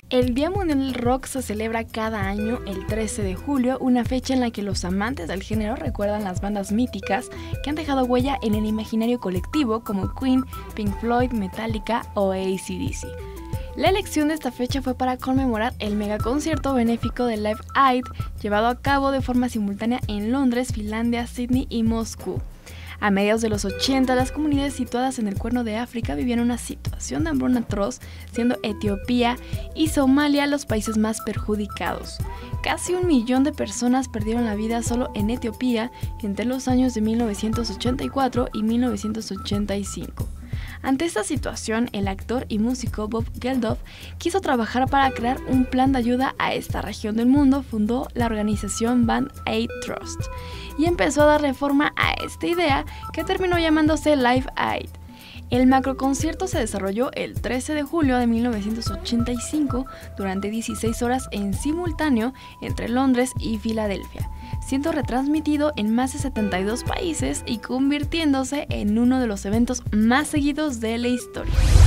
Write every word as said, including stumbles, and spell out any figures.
El Día Mundial del Rock se celebra cada año el trece de julio, una fecha en la que los amantes del género recuerdan las bandas míticas que han dejado huella en el imaginario colectivo como Queen, Pink Floyd, Metallica o A C D C. La elección de esta fecha fue para conmemorar el megaconcierto benéfico de Live Aid llevado a cabo de forma simultánea en Londres, Finlandia, Sydney y Moscú. A mediados de los ochenta, las comunidades situadas en el Cuerno de África vivían una situación de hambruna atroz, siendo Etiopía y Somalia los países más perjudicados. Casi un millón de personas perdieron la vida solo en Etiopía entre los años de mil novecientos ochenta y cuatro y mil novecientos ochenta y cinco. Ante esta situación, el actor y músico Bob Geldof quiso trabajar para crear un plan de ayuda a esta región del mundo. Fundó la organización Band Aid Trust y empezó a darle forma a esta idea que terminó llamándose Live Aid. El macroconcierto se desarrolló el trece de julio de mil novecientos ochenta y cinco durante dieciséis horas en simultáneo entre Londres y Filadelfia, siendo retransmitido en más de setenta y dos países y convirtiéndose en uno de los eventos más seguidos de la historia.